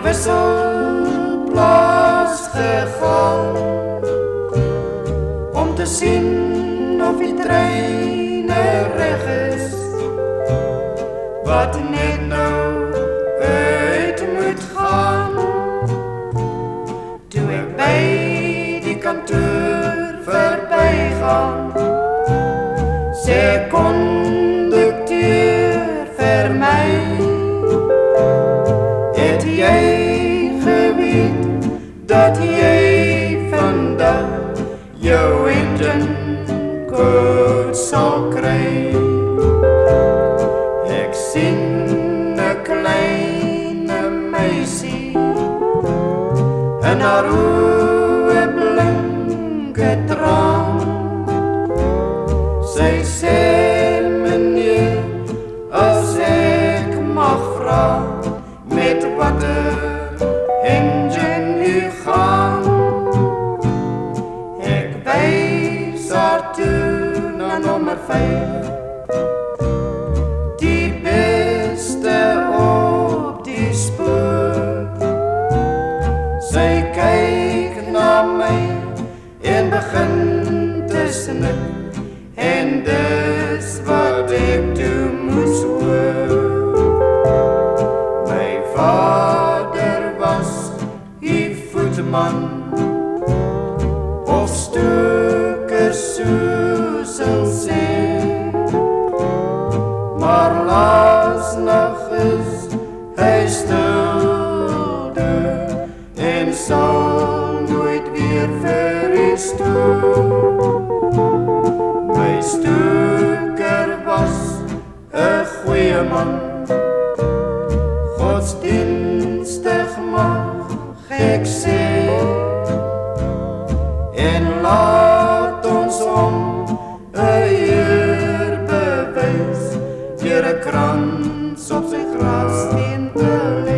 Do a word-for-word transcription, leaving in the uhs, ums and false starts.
wisselplaats gegaan om te zien of die treine reg is, wat net nou uit moet gaan. Toe ek by die kantoor verbygaan, sê kondukteur vir my, het jy geweet dat jy vandag jou engine koud sal kry? Ek sien 'n kleine meisie en haar oë blinke traan. Sy sê, meneer, as ek mag vra, met watter engine u gaan? Ek wys haar toe na nommer vyf, die beste op die spoor. Sy kyk na my en begin te snik, en dis wat ek toe moes hoor. My vader was die voetman, of stoker soos hulle sê, maar laas nag is hy stilde en sal nooit weer vir u stoel. My stoker was 'n goeie man, godsdienstig mag ek sê, en laat ons om 'n eer bewys deur 'n krans op sy grafsteen te lê.